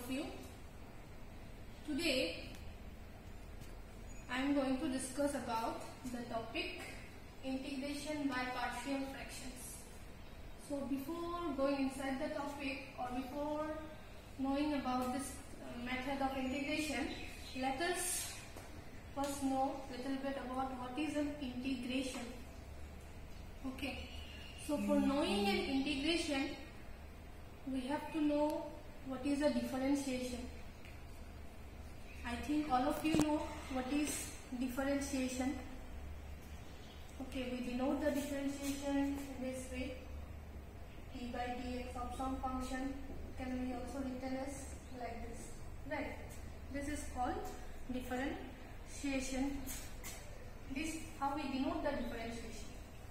of you. Today I am going to discuss about the topic integration by partial fractions. So before going inside the topic or before knowing about this method of integration, let us first know a little bit about what is an integration. Okay, so for knowing an integration, we have to know what is a differentiation. I think all of you know what is differentiation. Okay, we denote the differentiation in this way, t by dx of some function can be also written as like this, right? This is called differentiation. This how we denote the differentiation.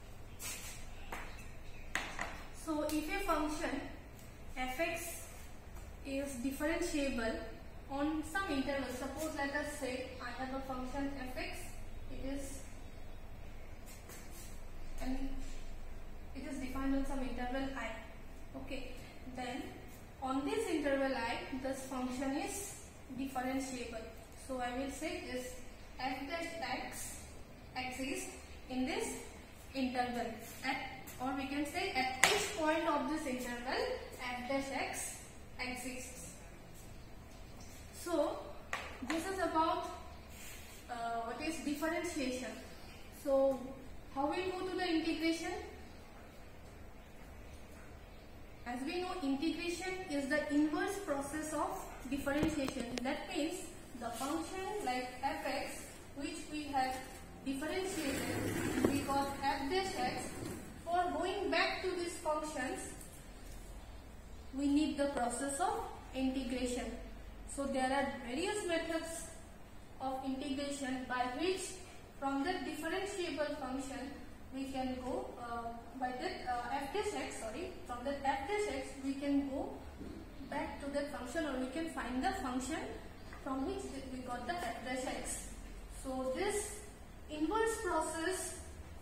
So if a function fx is differentiable on some interval, suppose let us say I have a function fx, it is defined on some interval I. Okay, then on this interval I, this function is differentiable. So I will say is f dash x exists in this interval or we can say at each point of this interval f dash x exists. So this is about what is differentiation. So how we go to the integration? As we know, integration is the inverse process of differentiation. That means the function like fx which we have differentiated, we got f dash x. For going back to these functions, we need the process of integration. So there are various methods of integration by which from the differentiable function we can go by that f dash x, from that f dash x we can go back to that function, or we can find the function from which we got the f dash x. So this inverse process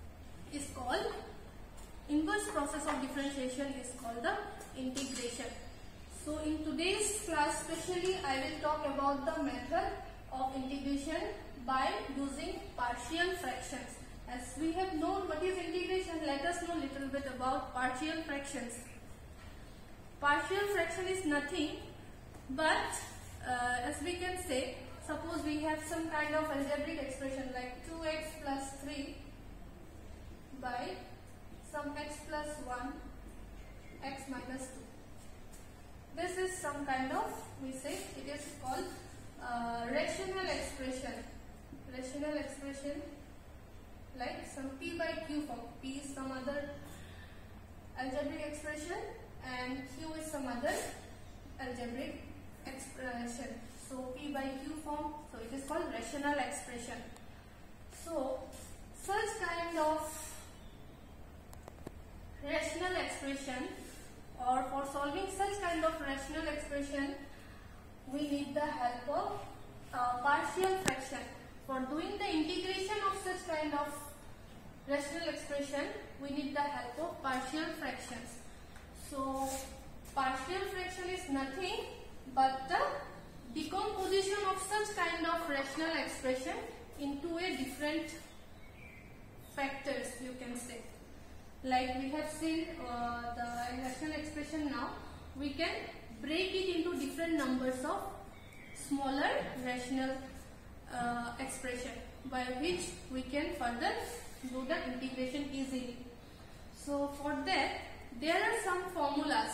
of differentiation is called the integration. So in today's class especially I will talk about the method of integration by using partial fractions. As we have known what is integration, let us know a little bit about partial fractions. Partial fraction is nothing but as we can say, suppose we have some kind of algebraic expression like 2x plus 3 by some x plus 1 x minus 2. This is some kind of, we say it is called rational expression. Rational expression like some p by q form. P is some other algebraic expression and q is some other algebraic expression. So p by q form, so it is called rational expression. So such kind of rational expression, or for solving such kind of rational expression, we need the help of partial fraction. For doing the integration of such kind of rational expression, we need the help of partial fractions. So partial fraction is nothing but the decomposition of such kind of rational expression into a different factors, you can say. Like we have seen the rational expression, now we can break it into different numbers of smaller rational expression by which we can further do the integration easily. So for that there are some formulas,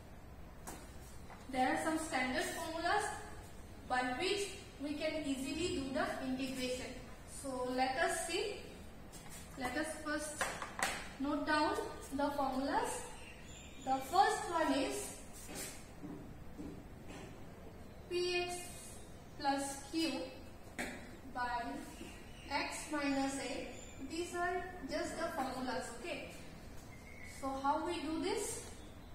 there are some standard formulas by which we can easily do the integration. So let us see, let us first note down the formulas. The first one is px plus q by x minus a. These are just the formulas, okay? So how we do this?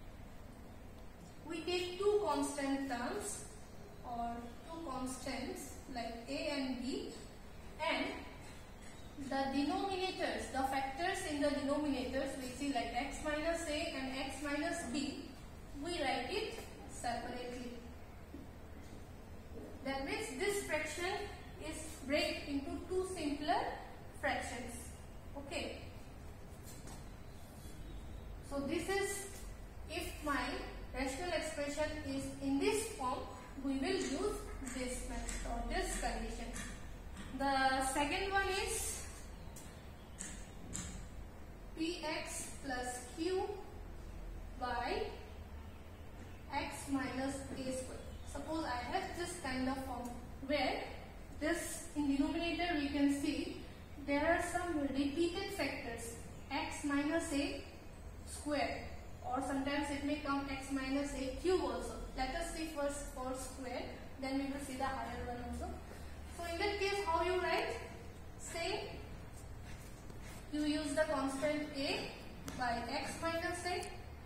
We take two constant terms or two constants like a and b, and the denominators, the factors in the denominators we see like x minus a and x minus b, we write it separately. minus a square. Suppose I have this kind of form where this in denominator we can see there are some repeated factors x minus a square, or sometimes it may come x minus a cube also. Let us see first for square, then we will see the higher one also. So in that case, how you write? Say you use the constant a by x minus a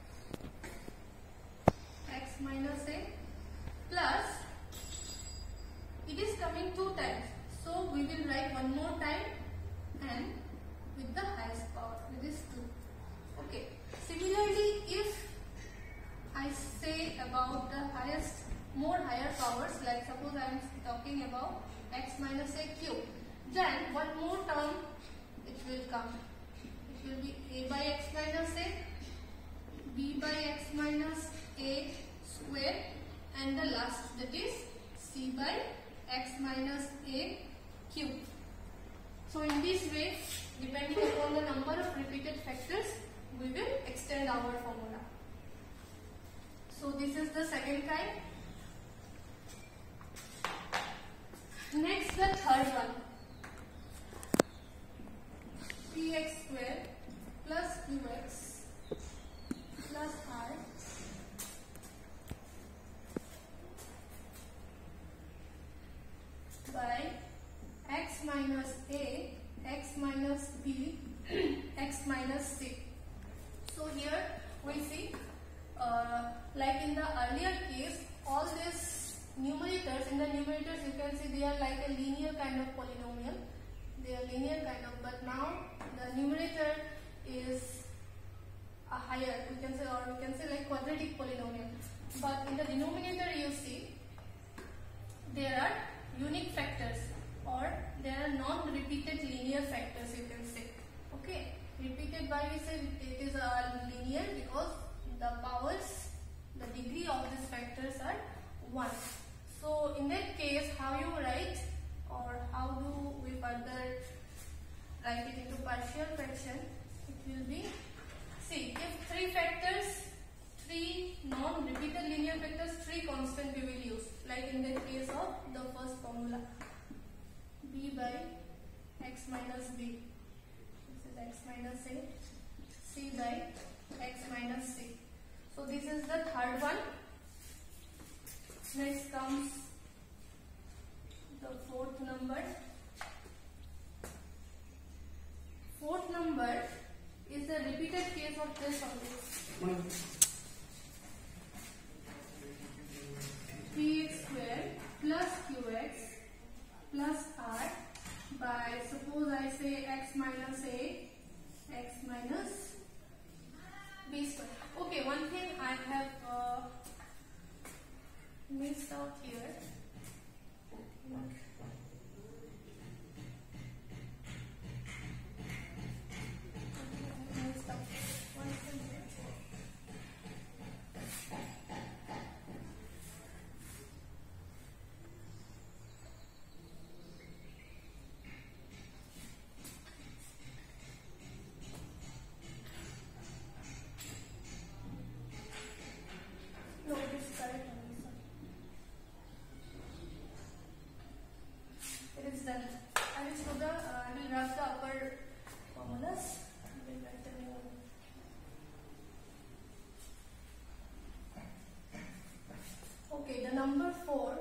plus, it is coming 2 times, so we will write one more time and with the highest power, it is 2. Okay. Similarly, if I say about the higher powers, like suppose I am talking about x minus a cube, then one more term it will come. It will be a by x minus a, b by x minus a square, and the last, that is c by x minus a cube. So in this way, depending upon the number of repeated factors, we will extend our formula. So this is the second kind. Next, the third one. Px square plus qx plus r by x minus a, x minus b, x minus c. So here we see, like in the earlier case, all these numerators, in the numerators you can see they are like a linear kind of polynomial. They are linear kind of, but now the numerator is a higher, we can say, or we can say like quadratic polynomial. But in the denominator you see there are unique factors, or there are non-repeated linear factors, you can say. Okay, repeated by, we say it is a linear because the powers, the degree of these factors are 1. So in that case, how you write, or how do we further write it into partial fraction? It will be, see, if 3 factors, 3 non-repeated linear factors, 3 constant we will use, like in the case of the first formula, b by x minus b, this is x minus a, c by x minus c. So this is the third one. Next comes the fourth number. Fourth number is the repeated case of this only. Px square plus qx plus r by, suppose I say x minus a, x minus b square. Okay, one thing I have missed out here. Done. I will show the, I will write the upper formulas. I will write the new one. Okay, the number 4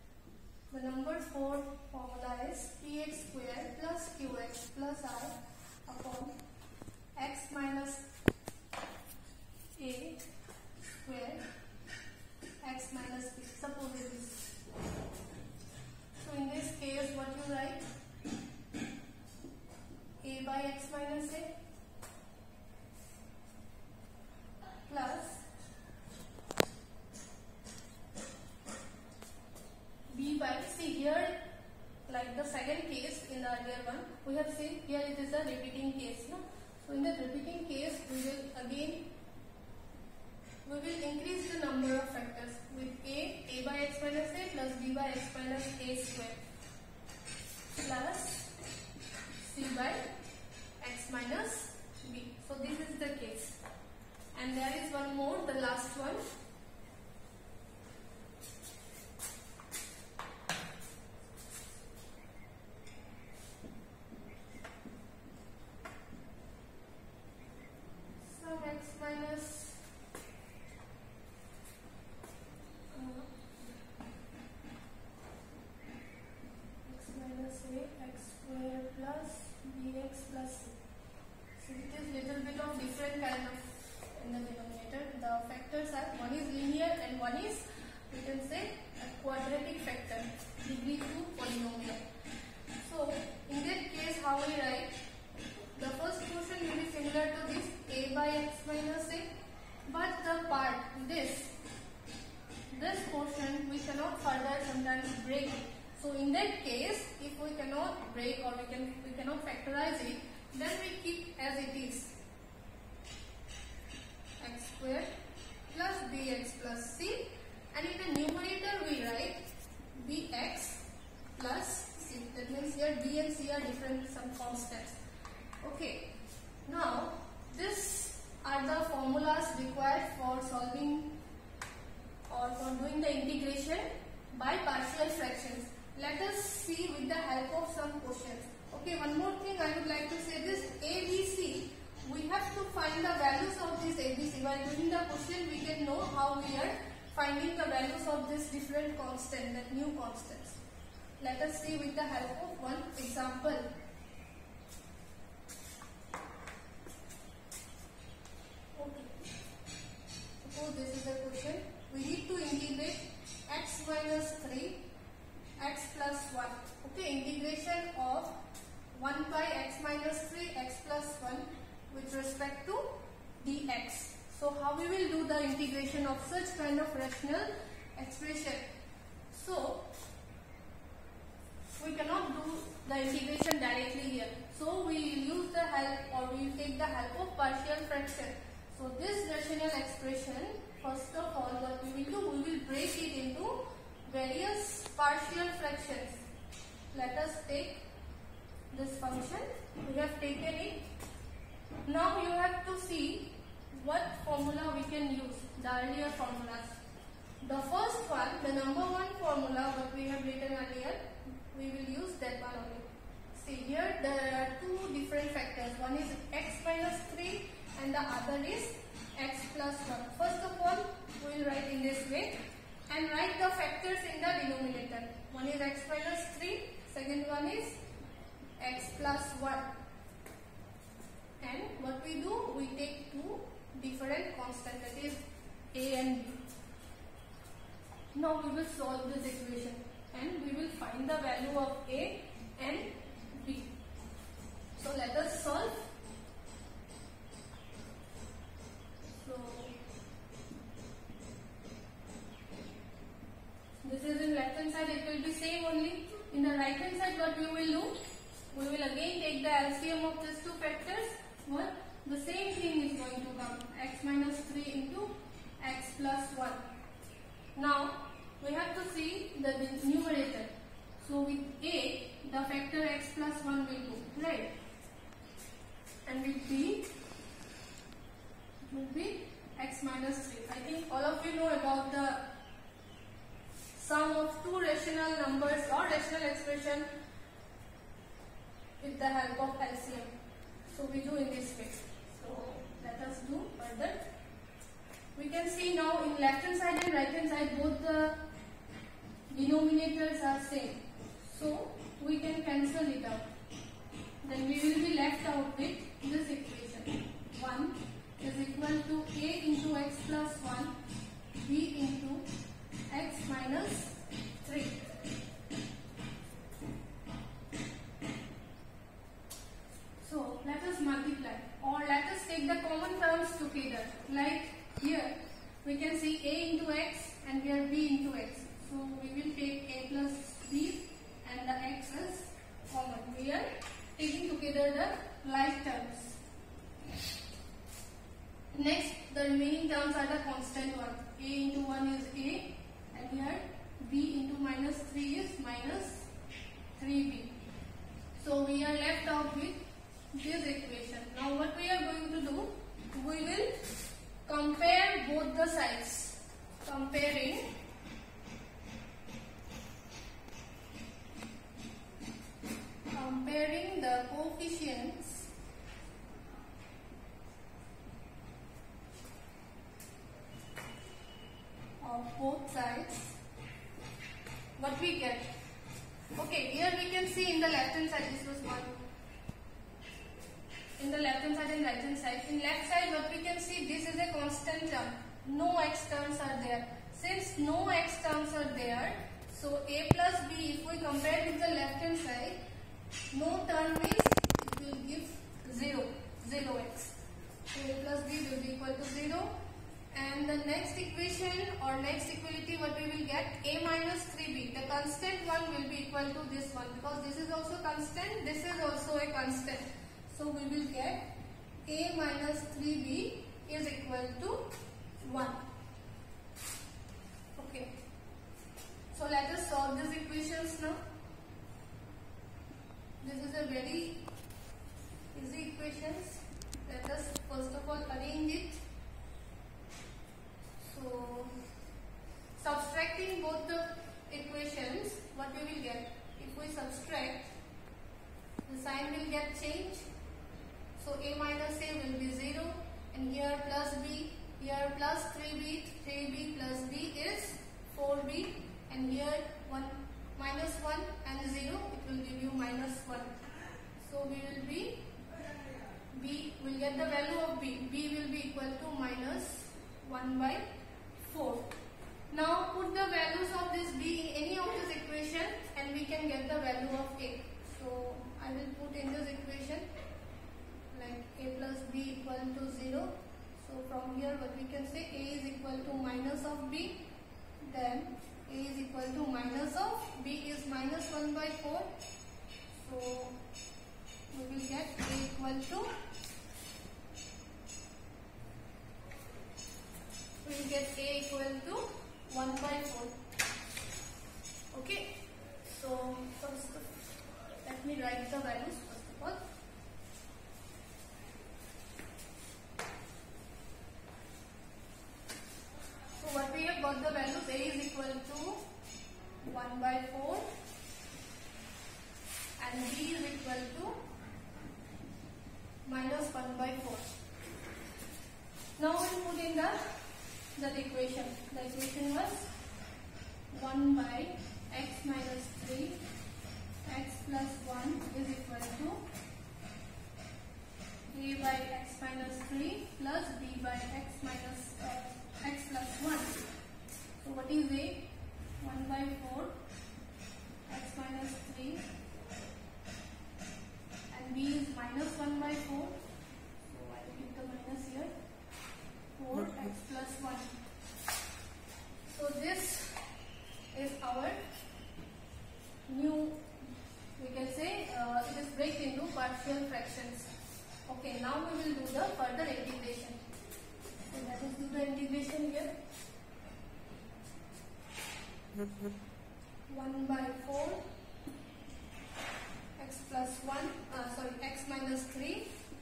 formula is px square plus qx plus r upon x minus a square x minus b. Suppose it is. So in this case, what you write? A by x minus a plus b by, see here, like the second case in the earlier one, we have seen here it is a repeating case. No? So in the repeating case, we will increase the number of factors with a by x minus a plus b by x minus a square plus c by x minus b. So this is the case. And there is one more, the last one. is, we can say, a quadratic factor, degree 2 polynomial. So in that case, how we write? The first portion will be similar to this, a by x minus a, but the part, this portion we cannot further sometimes break it. So in that case, if we cannot break or we cannot factorize it, then we keep as it is, x squared plus bx plus c, and in the numerator we write bx plus c. That means here b and c are different, some constants. Okay, now these are the formulas required for solving or for doing the integration by partial fractions. Let us see with the help of some questions. Okay, one more thing I would like to say, this ABC, we have to find the values of this ABC. While doing the question, we can know how we are finding the values of this different constant, that new constants. Let us see with the help of one example. Okay, suppose this is the question. We need to integrate x minus 3 x plus 1. Okay, integration of 1 by x minus 3 x plus 1 with respect to dx. So how we will do the integration of such kind of rational expression? So we cannot do the integration directly here. So we will use the help, or we will take the help of partial fraction. So this rational expression, first of all, what we will do, we will break it into various partial fractions. Let us take this function. We have taken it. Now you have to see what formula we can use, the earlier formulas. The first one, the number one formula, what we have written earlier, we will use that one only. See here, there are two different factors. One is x minus 3 and the other is x plus 1. First of all, we will write in this way and write the factors in the denominator. One is x minus 3, second one is x plus 1. And what we do, we take two different constants, that is a and b. Now we will solve this equation and we will find the value of a and b. So let us solve. So this is in left hand side, it will be same only. In the right hand side, what we will do, we will again take the LCM of these two factors. What? The same thing is going to come, x minus 3 into x plus 1. Now we have to see the numerator. So with a, the factor x plus 1 will go, right? And with b, it will be x minus 3. I think all of you know about the sum of two rational numbers or rational expression with the help of LCM. So we do in this way. So let us do further. We can see now in left hand side and right hand side both the denominators are same. So we can cancel it out. Then we will be left out with this equation. 1 is equal to a into x plus 1 b into x minus 3. So let us multiply, or let us take the common terms together. Like here we can see a into x and here b into x. So we will take a plus b and the x is common. We are taking together the like terms. Next, the remaining terms are the constant one. A into 1 is a, and here b into minus 3 is minus 3b. So we are left out with this equation. Now what we are going to do, we will compare both the sides. Comparing the coefficients of both sides, what we get. Okay, here we can see in the left hand side, this was 1. In the left hand side and right hand side. In left side, what we can see, this is a constant term. No x terms are there. Since no x terms are there, so a plus b, if we compare with the left hand side, no term means it will give 0 x. So a plus b will be equal to 0. And the next equation or next equality, what we will get, a minus 3b, the constant one will be equal to this one, because this is also constant, this is also a constant. So we will get a minus 3b is equal to 1. Okay. So let us solve these equations now. This is a very easy equations. Let us first of all arrange it. So subtracting both the equations, what we will get? If we subtract, the sign will get changed. So a minus a will be 0, and here plus b, here plus 3b, 3b plus b is 4b, and here 1 minus 1 and 0, it will give you minus 1. So we will be, b will get the value of b, b will be equal to minus 1 by 4. Now put the values of this b in any of this equation and we can get the value of a. So I will put in this equation like a plus b equal to 0. So from here what we can say, a is equal to minus of b, then a is equal to minus of b is minus 1 by 4. So we will get a equal to, we will get a equal to 1 by 4. Okay. So first let me write the values first of all. So what we have got the values, a is equal to 1 by 4 and b is equal to minus 1 by 4. Now we will put in the equation. The equation was 1 by x minus 3 x plus 1 is equal to a by x minus 3 plus b by x minus x plus 1. So what is a? 1 by 4 x minus 3 and b is minus 1 by 4. So I will give the minus here. 4x plus 1. So this is our new, we can say it is break into partial fractions. Okay, now we will do the further integration. So let us do the integration here. 1 by 4 x plus 1, x minus 3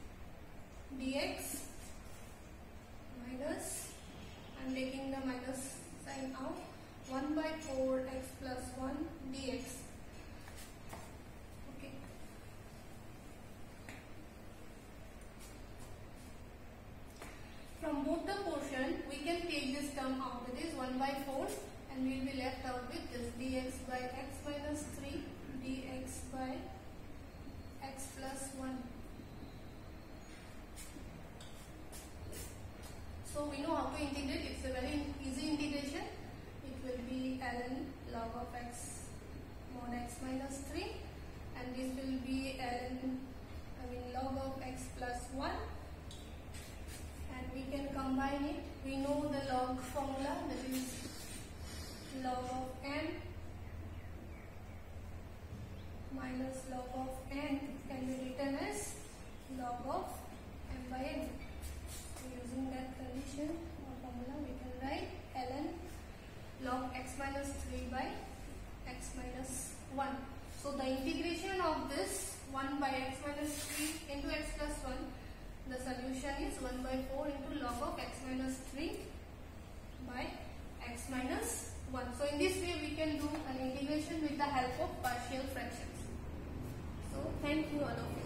dx minus, I am taking the minus sign out, 1 by 4 x plus 1 dx. Okay. From both the portion, we can take this term out, that is 1 by 4, and we will be left out with this dx by x minus 3 dx by x plus 1. So we know how to integrate. It's a very easy integration. It will be ln log of x mod x minus 3, and this will be log of x plus 1, and we can combine it. We know the log formula, that is log of n minus log of n can be written as log of m by n. Using that condition or formula, we can write ln log x minus 3 by x minus 1. So the integration of this 1 by x minus 3 into x plus 1, the solution is 1 by 4 into log of x minus 3 by x minus 1. So in this way we can do an integration with the help of partial fractions. So thank you all of you.